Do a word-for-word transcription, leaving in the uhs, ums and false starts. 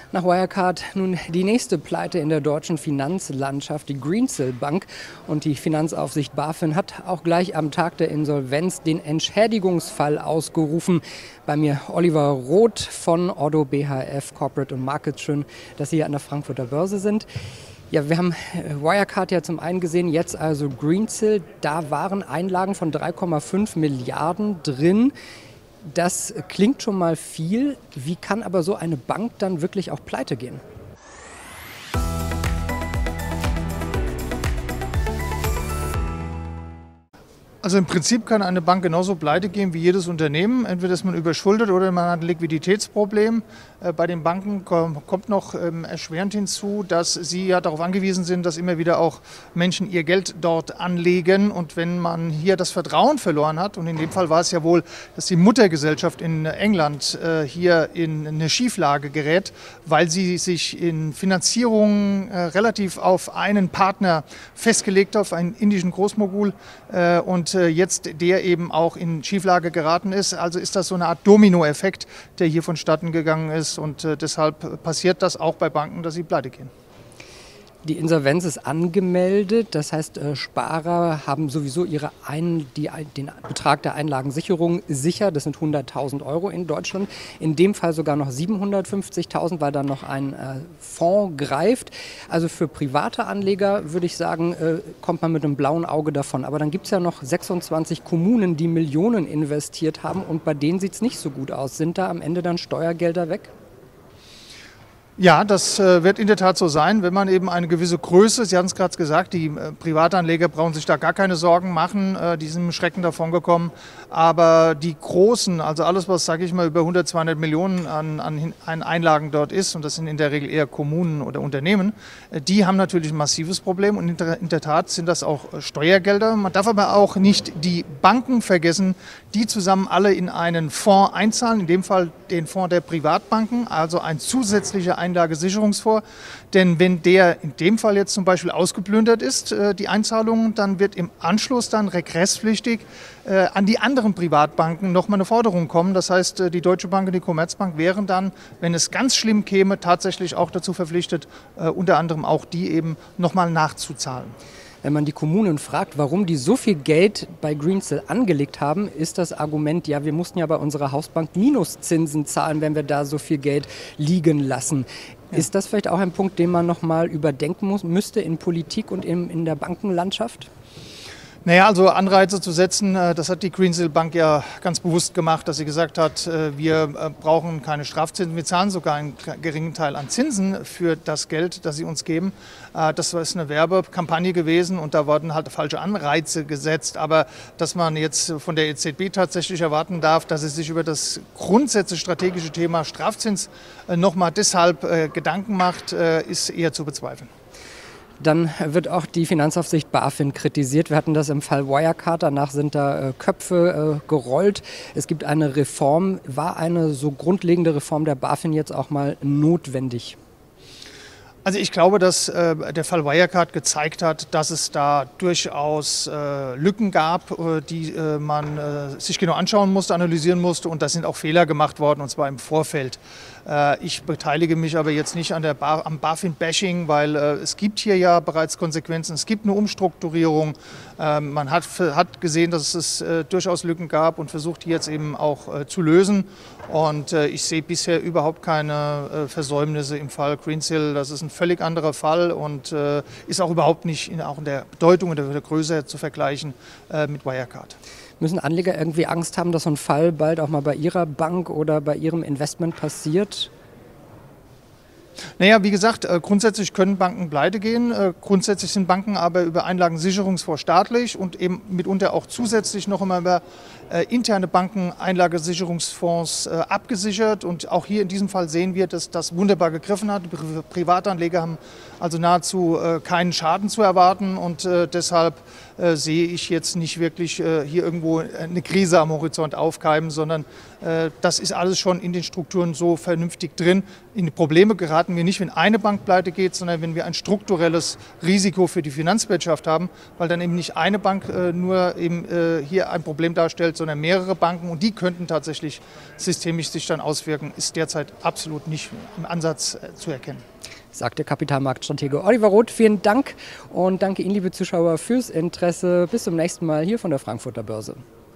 Nach Wirecard nun die nächste Pleite in der deutschen Finanzlandschaft, die Greensill Bank. Und die Finanzaufsicht BaFin hat auch gleich am Tag der Insolvenz den Entschädigungsfall ausgerufen. Bei mir Oliver Roth von Oddo B H F Corporate und Markets. Schön, dass Sie hier an der Frankfurter Börse sind. Ja, wir haben Wirecard ja zum einen gesehen, jetzt also Greensill. Da waren Einlagen von drei Komma fünf Milliarden drin. Das klingt schon mal viel. Wie kann aber so eine Bank dann wirklich auch pleite gehen? Also im Prinzip kann eine Bank genauso pleite gehen wie jedes Unternehmen. Entweder ist man überschuldet oder man hat ein Liquiditätsproblem. Bei den Banken kommt noch erschwerend hinzu, dass sie ja darauf angewiesen sind, dass immer wieder auch Menschen ihr Geld dort anlegen. Und wenn man hier das Vertrauen verloren hat, und in dem Fall war es ja wohl, dass die Muttergesellschaft in England hier in eine Schieflage gerät, weil sie sich in Finanzierung relativ auf einen Partner festgelegt hat, auf einen indischen Großmogul, und jetzt der eben auch in Schieflage geraten ist. Also ist das so eine Art Dominoeffekt, der hier vonstatten gegangen ist, und deshalb passiert das auch bei Banken, dass sie pleite gehen. Die Insolvenz ist angemeldet, das heißt, Sparer haben sowieso ihre Ein, die, den Betrag der Einlagensicherung sicher. Das sind hunderttausend Euro in Deutschland. In dem Fall sogar noch siebenhundertfünfzigtausend, weil dann noch ein äh, Fonds greift. Also für private Anleger würde ich sagen, äh, kommt man mit einem blauen Auge davon. Aber dann gibt es ja noch sechsundzwanzig Kommunen, die Millionen investiert haben, und bei denen sieht es nicht so gut aus. Sind da am Ende dann Steuergelder weg? Ja, das äh, wird in der Tat so sein, wenn man eben eine gewisse Größe, Sie hatten es gerade gesagt, die äh, Privatanleger brauchen sich da gar keine Sorgen machen, äh, die sind mit Schrecken davon gekommen. Aber die Großen, also alles, was, sage ich mal, über hundert, zweihundert Millionen an, an, an Einlagen dort ist, und das sind in der Regel eher Kommunen oder Unternehmen, äh, die haben natürlich ein massives Problem, und in der, in der Tat sind das auch äh, Steuergelder. Man darf aber auch nicht die Banken vergessen, die zusammen alle in einen Fonds einzahlen, in dem Fall den Fonds der Privatbanken, also ein zusätzlicher Einlagesicherungsfonds. Denn wenn der in dem Fall jetzt zum Beispiel ausgeplündert ist, die Einzahlungen, dann wird im Anschluss dann regresspflichtig an die anderen Privatbanken nochmal eine Forderung kommen. Das heißt, die Deutsche Bank und die Commerzbank wären dann, wenn es ganz schlimm käme, tatsächlich auch dazu verpflichtet, unter anderem auch die eben nochmal nachzuzahlen. Wenn man die Kommunen fragt, warum die so viel Geld bei Greensill angelegt haben, ist das Argument, ja, wir mussten ja bei unserer Hausbank Minuszinsen zahlen, wenn wir da so viel Geld liegen lassen. Ja. Ist das vielleicht auch ein Punkt, den man noch mal überdenken muss, müsste in Politik und in, in der Bankenlandschaft? Naja, also Anreize zu setzen, das hat die Greensill Bank ja ganz bewusst gemacht, dass sie gesagt hat, wir brauchen keine Strafzinsen, wir zahlen sogar einen geringen Teil an Zinsen für das Geld, das sie uns geben. Das ist eine Werbekampagne gewesen, und da wurden halt falsche Anreize gesetzt. Aber dass man jetzt von der E Z B tatsächlich erwarten darf, dass sie sich über das grundsätzliche strategische Thema Strafzins nochmal deshalb Gedanken macht, ist eher zu bezweifeln. Dann wird auch die Finanzaufsicht BaFin kritisiert. Wir hatten das im Fall Wirecard, danach sind da äh, Köpfe äh, gerollt. Es gibt eine Reform. War eine so grundlegende Reform der BaFin jetzt auch mal notwendig? Also ich glaube, dass äh, der Fall Wirecard gezeigt hat, dass es da durchaus äh, Lücken gab, äh, die äh, man äh, sich genau anschauen musste, analysieren musste, und da sind auch Fehler gemacht worden, und zwar im Vorfeld. Äh, ich beteilige mich aber jetzt nicht an der ba am BaFin-Bashing, weil äh, es gibt hier ja bereits Konsequenzen, es gibt eine Umstrukturierung. Äh, man hat, hat gesehen, dass es äh, durchaus Lücken gab und versucht, die jetzt eben auch äh, zu lösen. Und äh, ich sehe bisher überhaupt keine äh, Versäumnisse im Fall Greensill. Das ist ein völlig anderer Fall und äh, ist auch überhaupt nicht in, auch in der Bedeutung und der, der Größe zu vergleichen äh, mit Wirecard. Müssen Anleger irgendwie Angst haben, dass so ein Fall bald auch mal bei ihrer Bank oder bei ihrem Investment passiert? Naja, wie gesagt, grundsätzlich können Banken pleite gehen. Grundsätzlich sind Banken aber über Einlagensicherungsfonds staatlich und eben mitunter auch zusätzlich noch einmal über interne Banken-Einlagensicherungsfonds abgesichert. Und auch hier in diesem Fall sehen wir, dass das wunderbar gegriffen hat. Privatanleger haben also nahezu keinen Schaden zu erwarten, und deshalb äh, sehe ich jetzt nicht wirklich äh, hier irgendwo eine Krise am Horizont aufkeimen, sondern äh, das ist alles schon in den Strukturen so vernünftig drin. In die Probleme geraten wir nicht, wenn eine Bank pleite geht, sondern wenn wir ein strukturelles Risiko für die Finanzwirtschaft haben, weil dann eben nicht eine Bank äh, nur eben äh, hier ein Problem darstellt, sondern mehrere Banken, und die könnten tatsächlich systemisch sich dann auswirken, ist derzeit absolut nicht im Ansatz äh, zu erkennen. Sagt der Kapitalmarktstratege Oliver Roth. Vielen Dank und danke Ihnen, liebe Zuschauer, fürs Interesse. Bis zum nächsten Mal hier von der Frankfurter Börse.